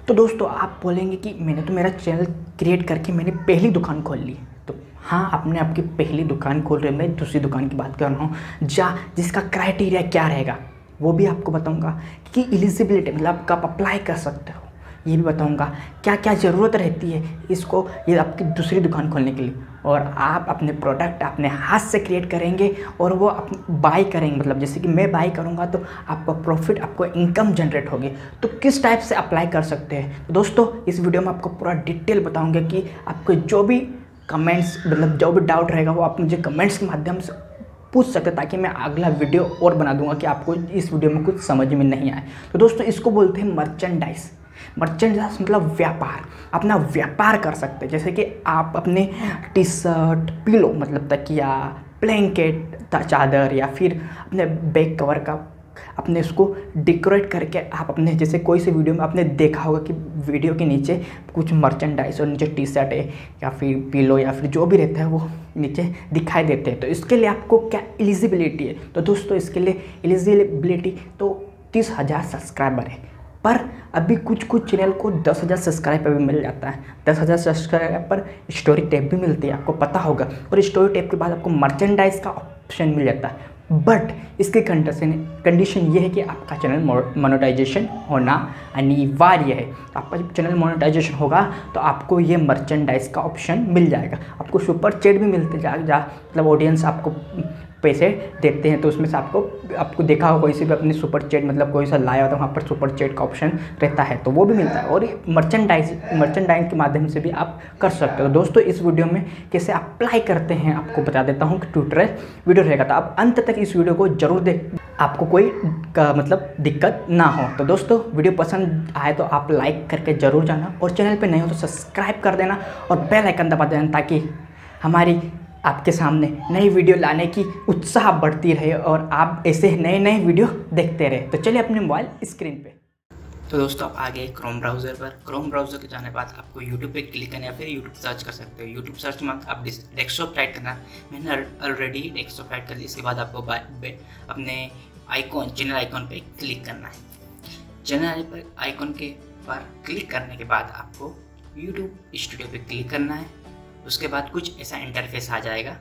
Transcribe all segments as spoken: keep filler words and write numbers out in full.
तो दोस्तों आप बोलेंगे कि मैंने तो मेरा चैनल क्रिएट करके मैंने पहली दुकान खोल ली। तो हाँ, आपने आपकी पहली दुकान खोल रहे, मैं दूसरी दुकान की बात कर रहा हूँ जा जिसका क्राइटेरिया क्या रहेगा वो भी आपको बताऊँगा कि एलिजिबिलिटी मतलब कब अप्लाई कर सकते हो ये भी बताऊंगा, क्या क्या ज़रूरत रहती है इसको ये आपकी दूसरी दुकान खोलने के लिए। और आप अपने प्रोडक्ट अपने हाथ से क्रिएट करेंगे और वो आप बाई करेंगे, मतलब जैसे कि मैं बाई करूंगा तो आपको प्रॉफिट आपको इनकम जनरेट होगी। तो किस टाइप से अप्लाई कर सकते हैं तो दोस्तों इस वीडियो में आपको पूरा डिटेल बताऊँगा कि आपको जो भी कमेंट्स मतलब जो भी डाउट रहेगा वो आप मुझे कमेंट्स के माध्यम से पूछ सकते ताकि मैं अगला वीडियो और बना दूंगा कि आपको इस वीडियो में कुछ समझ में नहीं आए। तो दोस्तों इसको बोलते हैं मर्चेंडाइज। मर्चेंडाइज मतलब व्यापार, अपना व्यापार कर सकते हैं। जैसे कि आप अपने टी शर्ट, पिलो मतलब तकिया, ब्लैंकेट, चादर या फिर अपने बैक कवर का अपने उसको डेकोरेट करके आप अपने जैसे कोई से वीडियो में आपने देखा होगा कि वीडियो के नीचे कुछ मर्चेंडाइज और नीचे टी शर्ट है या फिर पिलो या फिर जो भी रहता है वो नीचे दिखाई देते हैं। तो इसके लिए आपको क्या एलिजिबिलिटी है तो दोस्तों इसके लिए एलिजिबिलिटी तो तीस हज़ार सब्सक्राइबर है, पर अभी कुछ कुछ चैनल को दस हज़ार सब्सक्राइबर भी मिल जाता है। दस हज़ार सब्सक्राइबर पर स्टोरी टैब भी मिलती है, आपको पता होगा। और स्टोरी टैब के बाद आपको मर्चेंडाइज का ऑप्शन मिल जाता है। बट इसकी कंडीशन कंडीशन ये है कि आपका चैनल मोनेटाइजेशन होना अनिवार्य है। आपका जब चैनल मोनेटाइजेशन होगा तो आपको ये मर्चेंडाइज का ऑप्शन मिल जाएगा। आपको सुपर चैट भी मिलते जा, जा मतलब ऑडियंस आपको पैसे देते हैं तो उसमें से आपको आपको देखा होगा कोई से भी अपनी सुपर चैट मतलब कोई सा लाया होता है वहाँ पर सुपर चैट का ऑप्शन रहता है तो वो भी मिलता है। और मर्चेंडाइज मर्चेंडाइज के माध्यम से भी आप कर सकते हो। दोस्तों इस वीडियो में कैसे अप्लाई करते हैं आपको बता देता हूँ कि ट्यूटोरियल वीडियो रहेगा, तो आप अंत तक इस वीडियो को जरूर देख, आपको कोई का, मतलब दिक्कत ना हो। तो दोस्तों वीडियो पसंद आए तो आप लाइक करके ज़रूर जाना और चैनल पर नहीं हो तो सब्सक्राइब कर देना और बेल आइकन दबा देना ताकि हमारी आपके सामने नई वीडियो लाने की उत्साह बढ़ती रहे और आप ऐसे नए नए वीडियो देखते रहे। तो चलिए अपने मोबाइल स्क्रीन पे। तो दोस्तों आप आ गए क्रोम ब्राउज़र पर। क्रोम ब्राउज़र के जाने के बाद आपको यूट्यूब पे क्लिक करना या फिर यूट्यूब सर्च कर सकते हो। यूट्यूब सर्च में आप डेस्कटॉप टाइप करना, मैंने ऑलरेडी डेस्कटॉप टाइप कर लिया। इसके बाद आपको अपने आइकॉन चैनल आइकॉन पे क्लिक करना है। चैनल आइकॉन के पर क्लिक करने के बाद आपको यूट्यूब स्टूडियो पे क्लिक करना है। उसके बाद कुछ ऐसा इंटरफेस आ जाएगा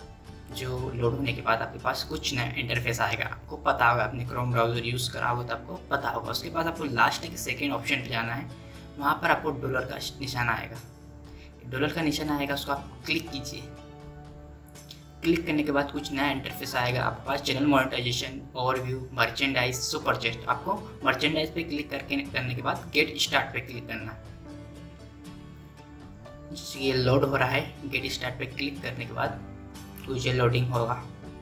जो लोड होने के बाद आपके पास कुछ नया इंटरफेस आएगा। आपको पता होगा, आपने क्रोम ब्राउज़र यूज़ करा होगा तो आपको पता होगा। उसके बाद आपको लास्ट के सेकेंड ऑप्शन पे जाना है, वहाँ पर आपको डॉलर का निशान आएगा। डॉलर का निशान आएगा, उसको आप क्लिक कीजिए। क्लिक करने के बाद कुछ नया इंटरफेस आएगा आपके पास, channel monetization, overview, merchandise, super chat. आपको मर्चेंडाइज पे क्लिक करके करने के बाद गेट स्टार्ट पे क्लिक करना है। ये लोड हो रहा है। गेट स्टार्ट पे क्लिक करने के बाद कुछ लोडिंग होगा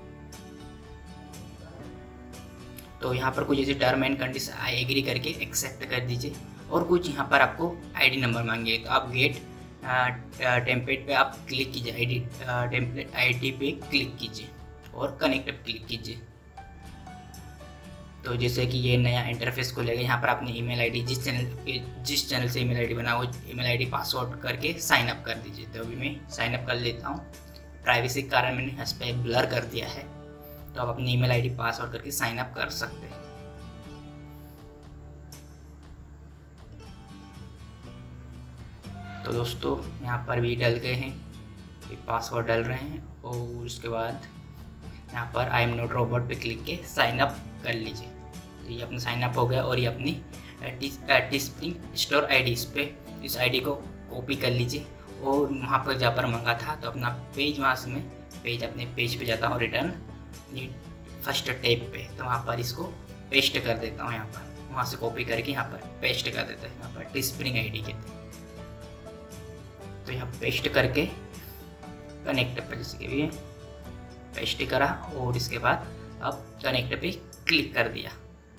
तो यहाँ पर कुछ ऐसे term and condition I agree करके एक्सेप्ट कर दीजिए। और कुछ यहाँ पर आपको आईडी नंबर मांगे तो आप गेट टेम्पलेट पे आप क्लिक कीजिए, आईडी टेम्पलेट आईडी पे क्लिक कीजिए और कनेक्ट पे क्लिक कीजिए। तो जैसे कि ये नया इंटरफेस खुलेगा। यहाँ पर अपनी ईमेल आईडी जिस चैनल पे जिस चैनल से ईमेल आईडी बना वो ईमेल आईडी पासवर्ड करके साइन अप कर दीजिए। तो अभी मैं साइन अप कर लेता हूँ। प्राइवेसी के कारण मैंने इस पर ब्लर कर दिया है, तो आप अपनी ईमेल आईडी पासवर्ड करके साइन अप कर सकते हैं। तो दोस्तों यहाँ पर भी डल गए हैं, पासवर्ड डल रहे हैं और उसके बाद यहाँ पर आई एम नॉट रोबोट पे क्लिक के साइन अप कर लीजिए। तो ये अपना साइन अप हो गया और ये अपनी टीस्प्रिंग स्टोर आईडी इस पे इस आईडी को कॉपी कर लीजिए और वहाँ पर जहाँ पर मंगा था तो अपना पेज वहाँ से मैं पेज अपने पेज पे जाता हूँ, रिटर्न फर्स्ट टैब पे, तो वहाँ पर इसको पेस्ट कर देता हूँ। यहाँ पर वहाँ से कॉपी करके यहाँ पर पेस्ट कर देता है। यहाँ पर टीस्प्रिंग आईडी के तो यहाँ पेस्ट करके कनेक्ट पर जैसे कि भी पेस्ट करा और इसके बाद अब कनेक्ट पे क्लिक कर दिया।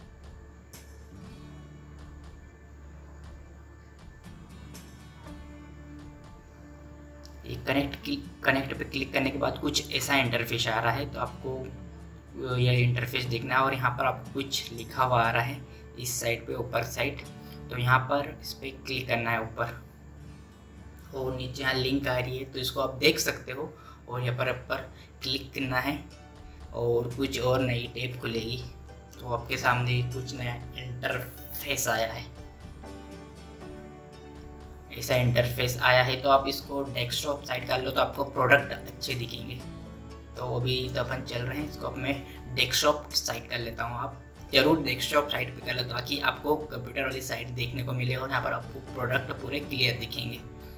ये कनेक्ट की कनेक्ट पे क्लिक करने के बाद कुछ ऐसा इंटरफेस आ रहा है, तो आपको यह इंटरफेस देखना है और यहाँ पर आपको कुछ लिखा हुआ आ रहा है इस साइड पे ऊपर साइड। तो यहाँ पर इस पर क्लिक करना है ऊपर और नीचे यहाँ लिंक आ रही है तो इसको आप देख सकते हो और यहाँ पर ऊपर क्लिक करना है और कुछ और नई टैब खुलेगी। तो आपके सामने कुछ नया इंटरफेस आया है। ऐसा इंटरफेस आया है। तो आप इसको डेस्कटॉप साइड कर लो तो आपको प्रोडक्ट अच्छे दिखेंगे। तो अभी तो अपन चल रहे हैं, इसको अब मैं डेस्कटॉप साइड कर लेता हूँ। आप जरूर डेस्कटॉप साइड पे कर लो ताकि आपको कंप्यूटर वाली साइड देखने को मिले और यहाँ पर आपको प्रोडक्ट पूरे क्लियर दिखेंगे।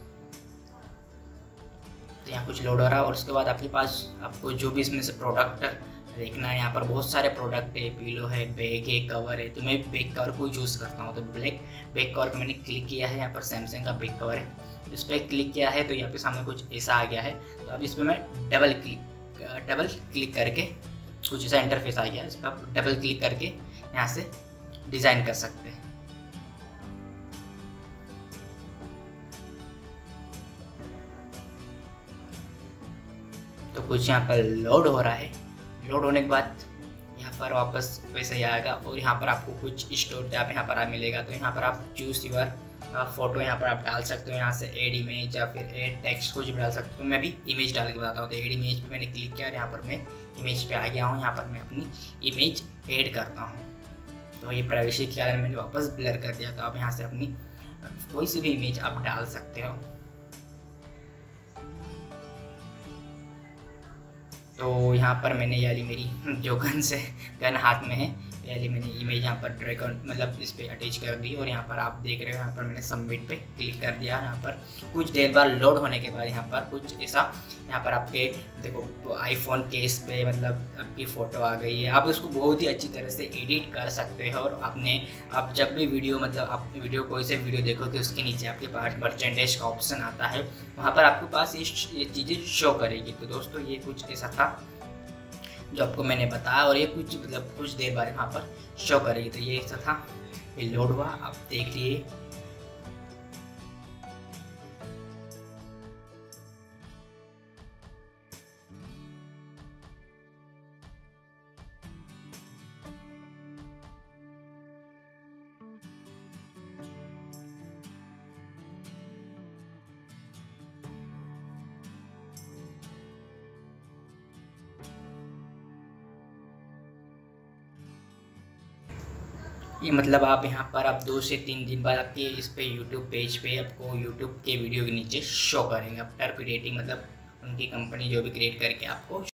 तो यहाँ कुछ लोड हो रहा है और उसके बाद आपके पास आपको जो भी इसमें से प्रोडक्ट देखना है, यहाँ पर बहुत सारे प्रोडक्ट है, पिलो है, बैग है, कवर है। तो मैं बैग कवर को चूज़ करता हूँ। तो ब्लैक बैग कवर पर मैंने क्लिक किया है। यहाँ पर सैमसंग का बैग कवर है, इस पर क्लिक किया है तो यहाँ पे सामने कुछ ऐसा आ गया है। तो अब इस पर मैं डबल क्लिक डबल क्लिक करके कुछ ऐसा इंटरफेस आ गया, इस पर आप डबल क्लिक करके यहाँ से डिज़ाइन कर सकते हैं। तो कुछ यहाँ पर लोड हो रहा है। लोड होने के बाद यहाँ पर वापस वैसे ही आएगा और यहाँ पर आपको कुछ स्टोर टैब यहाँ पर मिलेगा। तो यहाँ पर आप चूज़ यूर फोटो यहाँ पर आप डाल सकते हो, यहाँ से एड इमेज या फिर एड टेक्स्ट कुछ भी डाल सकते हो। तो मैं भी इमेज डाल के बताता हूँ। तो एड इमेज पे मैंने क्लिक किया और यहाँ पर मैं इमेज पे आ गया हूँ। यहाँ पर मैं अपनी इमेज ऐड करता हूँ। तो ये प्राइवेसी के कारण मैंने वापस ब्लर कर दिया। तो आप यहाँ से अपनी कोई सी भी इमेज आप डाल सकते हो। तो यहाँ पर मैंने ये वाली मेरी जो गन से गन हाथ में है, ये वाली मैंने इमेज यहाँ पर ड्रैग मतलब इस पर अटैच कर दी और यहाँ पर आप देख रहे हो यहाँ पर मैंने सबमिट पे क्लिक कर दिया। यहाँ पर कुछ देर बाद लोड होने के बाद यहाँ पर कुछ ऐसा यहाँ पर आपके देखो आईफोन केस पे मतलब आपकी फ़ोटो आ गई है। आप उसको बहुत ही अच्छी तरह से एडिट कर सकते हो और आपने आप जब भी वीडियो मतलब आप वीडियो कोई से वीडियो देखोगे उसके नीचे आपके पास परसेंटेज का ऑप्शन आता है, वहाँ पर आपके पास ये चीज़ें शो करेगी। तो दोस्तों ये कुछ ऐसा था जो आपको मैंने बताया और ये कुछ मतलब कुछ देर बाद वहाँ पर शो करेगी। तो ये ऐसा था, ये लोड हुआ, आप देख लिए। ये मतलब आप यहाँ पर आप दो से तीन दिन बाद आपके इस पे यूट्यूब पेज पे आपको यूट्यूब के वीडियो के नीचे शो करेंगे। आप टर्प रेटिंग मतलब उनकी कंपनी जो भी क्रिएट करके आपको